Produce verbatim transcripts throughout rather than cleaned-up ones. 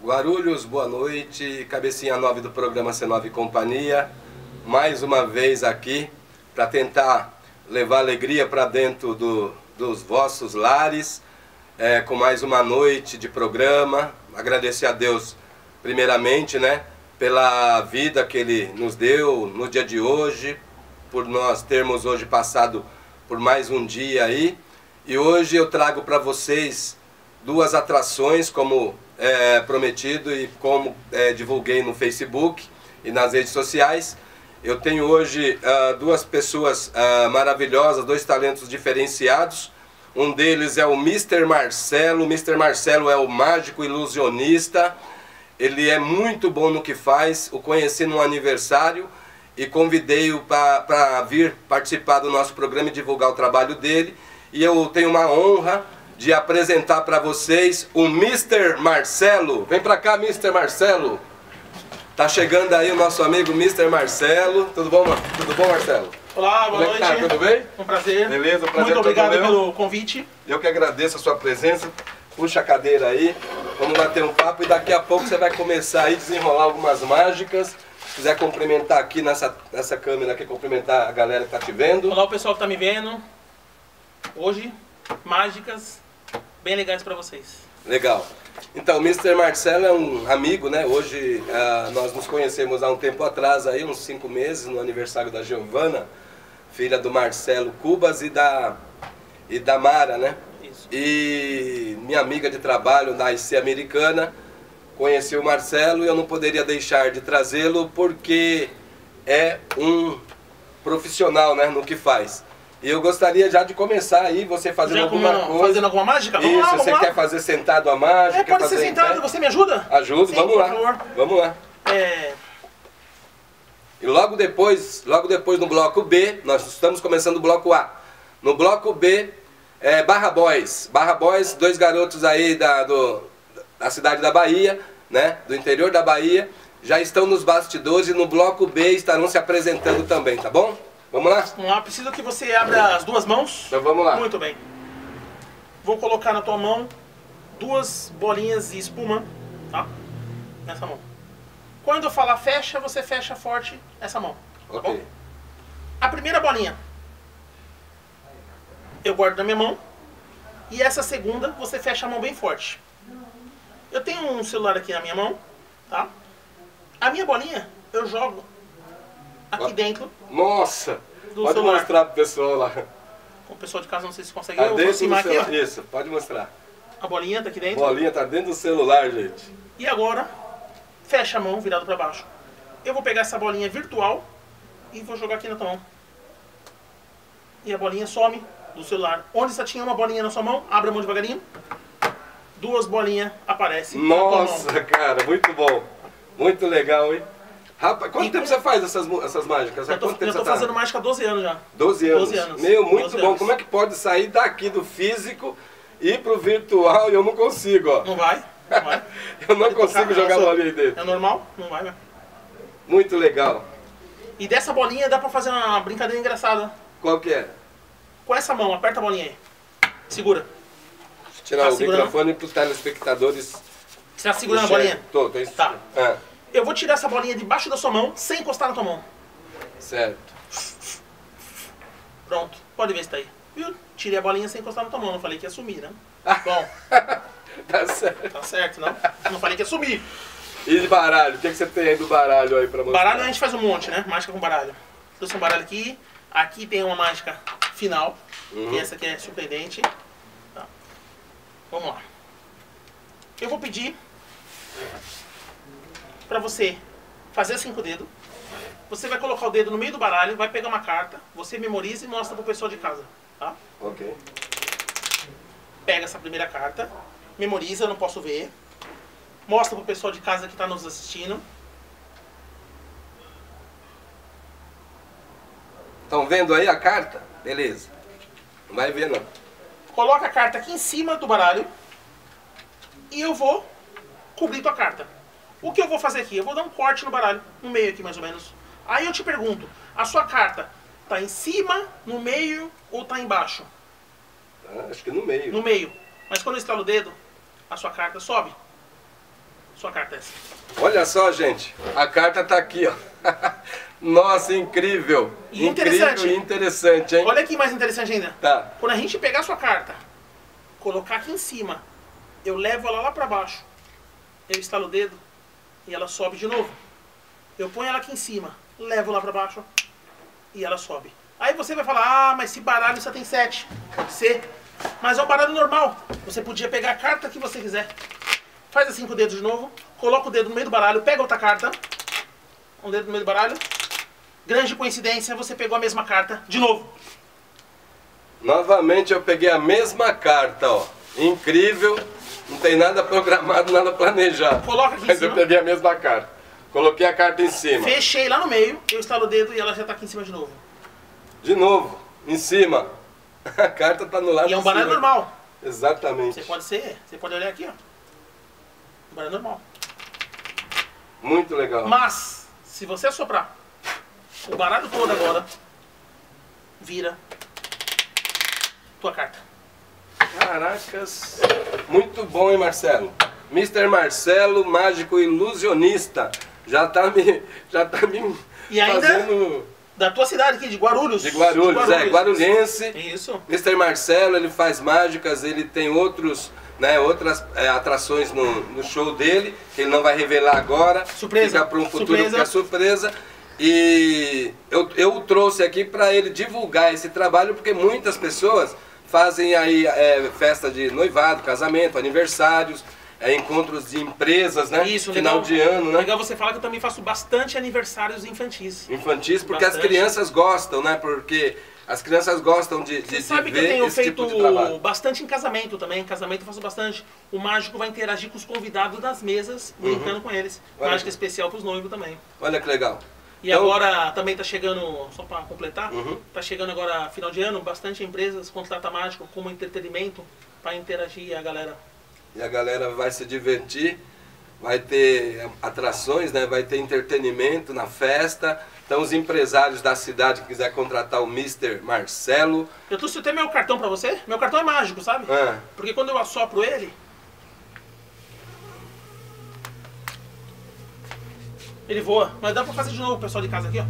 Guarulhos, boa noite, cabecinha nove do programa C nove Companhia, mais uma vez aqui para tentar levar alegria para dentro do, dos vossos lares, é, com mais uma noite de programa. Agradecer a Deus primeiramente, né, pela vida que Ele nos deu no dia de hoje, por nós termos hoje passado por mais um dia aí. E hoje eu trago para vocês duas atrações, como é, prometido e como é, divulguei no Facebook e nas redes sociais. Eu tenho hoje uh, duas pessoas uh, maravilhosas, dois talentos diferenciados. Um deles é o mister Marcelo. O mister Marcelo é o mágico ilusionista. Ele é muito bom no que faz. O conheci no aniversário e convidei-o para vir participar do nosso programa e divulgar o trabalho dele. E eu tenho uma honra de apresentar para vocês o mister Marcelo. Vem para cá, mister Marcelo. Tá chegando aí o nosso amigo mister Marcelo. Tudo bom, Tudo bom, Marcelo? Olá, boa noite. Tá? Tudo bem? Um prazer. Beleza, um prazer. Muito obrigado meu. pelo convite. Eu que agradeço a sua presença. Puxa a cadeira aí. Vamos bater um papo e daqui a pouco você vai começar aí a desenrolar algumas mágicas. Se quiser cumprimentar aqui nessa, nessa câmera aqui, cumprimentar a galera que tá te vendo. Olá, o pessoal que tá me vendo. Hoje, mágicas bem legais para vocês. Legal. Então, o mister Marcelo é um amigo, né? Hoje uh, nós nos conhecemos há um tempo atrás, aí, uns cinco meses, no aniversário da Giovana, filha do Marcelo Cubas e da, e da Mara, né? Isso. E minha amiga de trabalho da I C Americana, conheci o Marcelo e eu não poderia deixar de trazê-lo porque é um profissional, né, no que faz. E eu gostaria já de começar aí, você fazendo já alguma como, coisa. Fazendo alguma mágica? Vamos Isso, lá, vamos você lá. quer fazer sentado a mágica? É, pode fazer ser sentado, você me ajuda? Ajudo, Sim, vamos por lá. favor. Vamos lá. É... E logo depois, logo depois no bloco B, nós estamos começando o bloco A. No bloco B, é Barra Boys. Barra Boys, dois garotos aí da, do, da cidade da Bahia, né, do interior da Bahia, já estão nos bastidores e no bloco B estarão se apresentando também, tá bom? Vamos lá? Vamos lá, preciso que você abra as duas mãos. Então vamos lá. Muito bem. Vou colocar na tua mão duas bolinhas de espuma, tá? Nessa mão. Quando eu falar fecha, você fecha forte essa mão, tá Ok. bom? A primeira bolinha eu guardo na minha mão e essa segunda você fecha a mão bem forte. Eu tenho um celular aqui na minha mão, tá? A minha bolinha eu jogo aqui dentro. Nossa! Do Pode celular. mostrar pro pessoal lá. O pessoal de casa não sei se consegue Tá ver, eu vou dentro do aproximar aqui, celular. ó. Isso, pode mostrar. A bolinha tá aqui dentro. Bolinha tá dentro do celular, gente. E agora, fecha a mão virado para baixo. Eu vou pegar essa bolinha virtual e vou jogar aqui na tua mão. E a bolinha some do celular. Onde você tinha uma bolinha na sua mão, abre a mão devagarinho. Duas bolinhas aparecem na tua mão. Nossa, cara, muito bom. Muito legal, hein? Rapaz, quanto E tempo com- você faz essas, essas mágicas? Há Eu tô, quanto tempo eu tô você tá? fazendo mágica há doze anos já. doze anos. doze anos. Meu, muito doze bom. anos. Como é que pode sair daqui do físico e ir pro virtual e eu não consigo, ó. Não vai? Não vai. Eu não Pode consigo tocar, jogar eu sou- bolinha aí dentro. É normal? Não vai, vai. Muito legal. E dessa bolinha dá pra fazer uma brincadeira engraçada. Qual que é? Com essa mão, aperta a bolinha aí. Segura. Deixa eu tirar Tá o segurando? microfone pros telespectadores. Você tá segurando a enxerguem. bolinha? Tô, tô Tá. Ah, Eu vou tirar essa bolinha debaixo da sua mão, sem encostar na tua mão. certo. Pronto, pode ver se tá aí. Viu? Tirei a bolinha sem encostar na tua mão, não falei que ia sumir, né? Bom, Tá certo. tá certo, não? Não falei que ia sumir. E de baralho? O que, que você tem aí do baralho aí pra mostrar? Baralho a gente faz um monte, né? Mágica com baralho. Trouxe um baralho aqui. Aqui tem uma mágica final. Uhum. E essa aqui é surpreendente. Tá. Vamos lá. Eu vou pedir pra você fazer assim com o dedo. Você vai colocar o dedo no meio do baralho, vai pegar uma carta, você memoriza e mostra pro pessoal de casa, tá? Ok. Pega essa primeira carta, memoriza, eu não posso ver. Mostra pro pessoal de casa que está nos assistindo. Estão vendo aí a carta? Beleza. Não vai ver, não. Coloca a carta aqui em cima do baralho. E eu vou cobrir tua carta. O que eu vou fazer aqui? Eu vou dar um corte no baralho, no meio aqui mais ou menos. Aí eu te pergunto, a sua carta tá em cima, no meio ou tá embaixo? Ah, acho que no meio. No meio. Mas quando eu estalo o dedo, a sua carta sobe. Sua carta é essa. Olha só, gente. A carta tá aqui, ó. Nossa, incrível. E interessante. Incrível e interessante, hein? Olha aqui mais interessante ainda. Tá. Quando a gente pegar a sua carta, colocar aqui em cima, eu levo ela lá pra baixo, eu estalo o dedo e ela sobe de novo. Eu ponho ela aqui em cima, levo lá pra baixo e ela sobe. Aí você vai falar, ah, mas esse baralho só tem sete. Pode ser. Mas é um baralho normal. Você podia pegar a carta que você quiser. Faz assim com o dedo de novo, coloca o dedo no meio do baralho, pega outra carta. Um dedo no meio do baralho. Grande coincidência, você pegou a mesma carta de novo. Novamente eu peguei a mesma carta, ó. Incrível. Não tem nada programado, nada planejado. Coloca aqui em Mas cima. eu peguei a mesma carta. Coloquei a carta em cima. Fechei lá no meio, eu estalo o dedo e ela já tá aqui em cima de novo. De novo, em cima. A carta tá no lado E é um de cima. baralho normal. Exatamente. Você pode ser, você pode olhar aqui, ó. Um baralho normal. Muito legal. Mas, se você assoprar o baralho todo agora, vira tua carta. Caracas. Muito bom, hein, Marcelo? mister Marcelo, mágico ilusionista. Já tá me, já tá me E ainda fazendo... da tua cidade aqui, de Guarulhos. De Guarulhos, De é, guarulhense. Isso. mister Marcelo, ele faz mágicas, ele tem outros, né, outras é, atrações no, no show dele, que ele não vai revelar agora. Surpresa. Fica para um futuro, Surpresa. porque é surpresa. E eu, eu o trouxe aqui para ele divulgar esse trabalho, porque muitas pessoas fazem aí é, festa de noivado, casamento, aniversários, é, encontros de empresas, né? Isso, Final legal. de ano, né? Legal você falar que eu também faço bastante aniversários infantis. Infantis, porque Bastante. as crianças gostam, né? Porque as crianças gostam de, de, Você de sabe que eu ver tenho esse feito tipo de trabalho. bastante em casamento também. Em casamento eu faço bastante. O mágico vai interagir com os convidados das mesas, brincando com eles. Olha. Mágica especial pros noivos também. Olha que legal. E Então- agora também tá chegando, só para completar, Uhum. tá chegando agora final de ano, bastante empresas contratam mágico como entretenimento para interagir a galera. E a galera vai se divertir, vai ter atrações, né? Vai ter entretenimento na festa. Então os empresários da cidade que quiser contratar o mister Marcelo. Eu trouxe até meu cartão para você. Meu cartão é mágico, sabe? Ah, Porque quando eu assopro ele, ele voa. Mas dá para fazer de novo, pessoal de casa aqui, ó.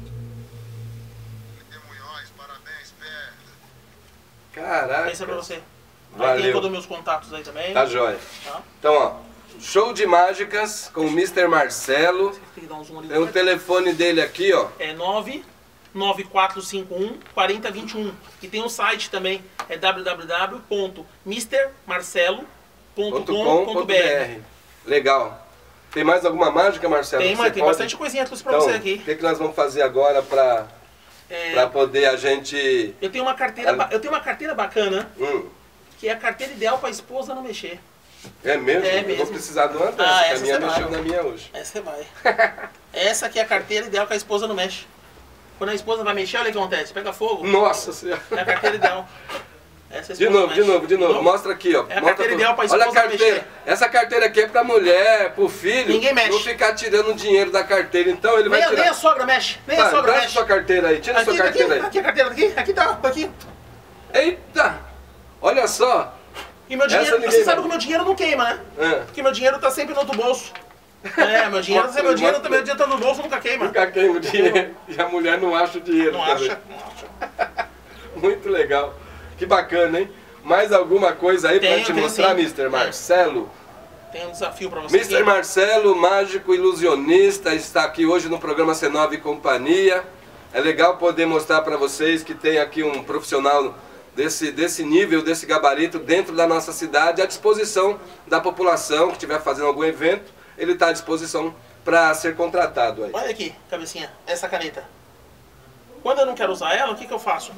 Munhoz, parabéns, Pé. caraca. Esse é pra você. Aí Valeu. tem todos os meus contatos aí também. Tá jóia. Tá? Então, ó, show de mágicas com o mister Marcelo. Tem que dar um zoom ali. Tem o telefone dele aqui, ó. É nove nove quatro cinco um quatro zero dois um. E tem um site também, é w w w ponto mister marcelo ponto com ponto b r. Legal. Tem mais alguma mágica, Marcelo? Tem, que mas você tem pode- bastante coisinha trouxe pra Então, você o aqui. que, que nós vamos fazer agora para É, pra poder a gente... eu tenho uma carteira, ba- eu tenho uma carteira bacana, Hum, que é a carteira ideal pra esposa não mexer. é mesmo? É Eu mesmo. vou precisar de uma dessa, Ah, que a essa minha você mexeu vai. na minha hoje. Essa você vai. Essa aqui é a carteira ideal que a esposa não mexe. Quando a esposa vai mexer, olha o que acontece. Pega fogo, Nossa Senhora. é a carteira ideal. Essa a De esposa novo, de mexe. novo, de novo. Mostra aqui, ó. É a Mostra carteira pro- ideal pra Olha a esposa carteira. mexer. Essa carteira aqui é pra mulher, pro filho. Ninguém mexe. Não ficar tirando o dinheiro da carteira. Então ele vai Nem, a- tirar... nem a sogra mexe. Nem Tá, a sogra traz mexe. sua carteira aí. Tira Aqui, sua aqui, carteira aí. aqui a carteira aqui, aqui tá, aqui. Eita! Olha só. E meu Essa dinheiro, ninguém você sabe vai. que o meu dinheiro não queima, né? Ah, Porque meu dinheiro tá sempre no outro bolso. É, meu dinheiro, Mostra meu aí, dinheiro, mostra meu aí. dinheiro tá no bolso, nunca queima. nunca queima o dinheiro. E a mulher não acha o dinheiro. Não também. acha, não acha. Muito legal. Que bacana, hein? Mais alguma coisa aí pra Tenho, te tenho mostrar, sim. mister Marcelo? Tem um desafio pra você. mister aqui. Marcelo, mágico ilusionista, está aqui hoje no programa C nove e Companhia. É legal poder mostrar para vocês que tem aqui um profissional desse, desse nível, desse gabarito dentro da nossa cidade, à disposição da população que estiver fazendo algum evento, ele está à disposição para ser contratado aí. Olha aqui, cabecinha, essa caneta. Quando eu não quero usar ela, o que, que eu faço?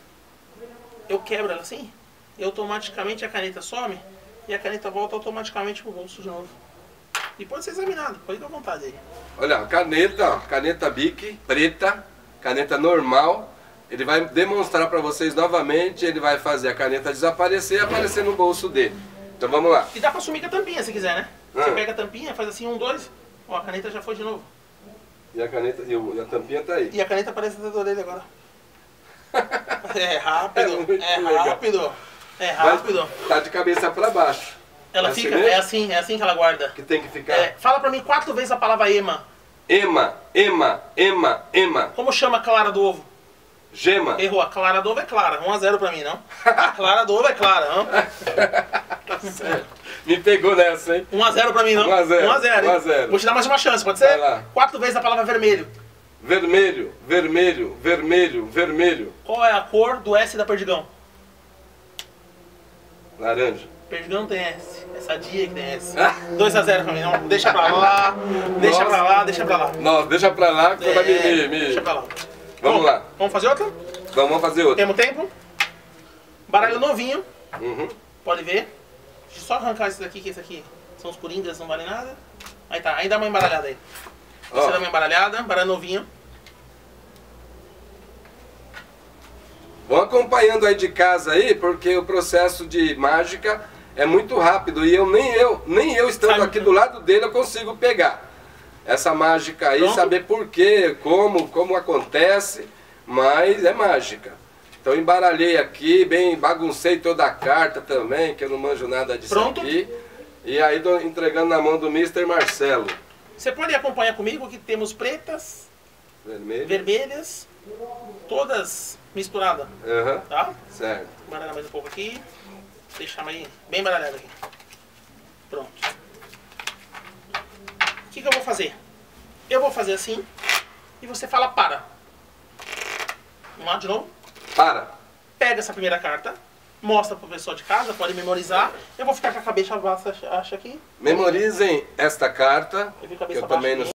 Eu quebro ela assim, e automaticamente a caneta some, e a caneta volta automaticamente pro bolso de novo. E pode ser examinado, pode ir à vontade aí. Olha, a caneta, ó, caneta Bic, preta, caneta normal. Ele vai demonstrar para vocês novamente, ele vai fazer a caneta desaparecer e aparecer no bolso dele. Então vamos lá. E dá pra sumir com a tampinha se quiser, né? Você Ah. pega a tampinha, faz assim, um, dois, ó, a caneta já foi de novo. E a caneta, e o- e a tampinha tá aí. E a caneta aparece dentro da orelha agora. É rápido, É muito é legal. rápido, é Mas rápido. tá de cabeça para baixo. Ela É assim fica, mesmo? é assim, é assim que ela guarda. Que tem que ficar. É, fala pra mim quatro vezes a palavra ema. Ema, ema, ema, ema. Como chama a clara do ovo? Gema. Errou, a clara do ovo é clara. um a zero pra mim, não? A clara do ovo é clara, não? Me pegou nessa, hein? um a zero pra mim, não? um a zero. um a zero, hein? um a zero. Vou te dar mais uma chance, pode ser? Vai lá. Quatro vezes a palavra vermelho. Vermelho, vermelho, vermelho, vermelho. Qual é a cor do S da Perdigão? Laranja. Perdigão não tem S. É Sadia que tem S. dois a zero pra mim, não? Deixa pra lá, deixa Nossa. pra lá, deixa pra lá. Nossa, deixa pra lá que você vai me, É, me, me... Deixa pra lá. Vamos Bom, lá. Vamos fazer outra? Então vamos fazer outra. Temos tempo? Baralho novinho, Uhum. pode ver. Deixa eu só arrancar esse daqui, que esse aqui são os coringas, não vale nada. Aí tá, aí dá uma embaralhada aí. Ó. Você dá uma embaralhada, baralho novinho. Vão acompanhando aí de casa aí, porque o processo de mágica é muito rápido e eu nem eu, nem eu estando Sabe- aqui do lado dele eu consigo pegar essa mágica aí, Pronto. saber por quê, como, como acontece, mas é mágica. Então embaralhei aqui, bem baguncei toda a carta também, que eu não manjo nada disso Pronto. aqui. E aí tô entregando na mão do mister Marcelo. Você pode acompanhar comigo que temos pretas, Vermelho. vermelhas, todas misturadas, Aham, tá? certo. Baralhar mais um pouco aqui. Deixar mais bem baralhado aqui. Pronto. O que, que eu vou fazer? Eu vou fazer assim e você fala para. Vamos lá de novo? Para. Pega essa primeira carta, mostra pro pessoal de casa, pode memorizar. Eu vou ficar com a cabeça baixa, acha aqui. Memorizem esta carta, Eu vi que cabeça eu também baixa não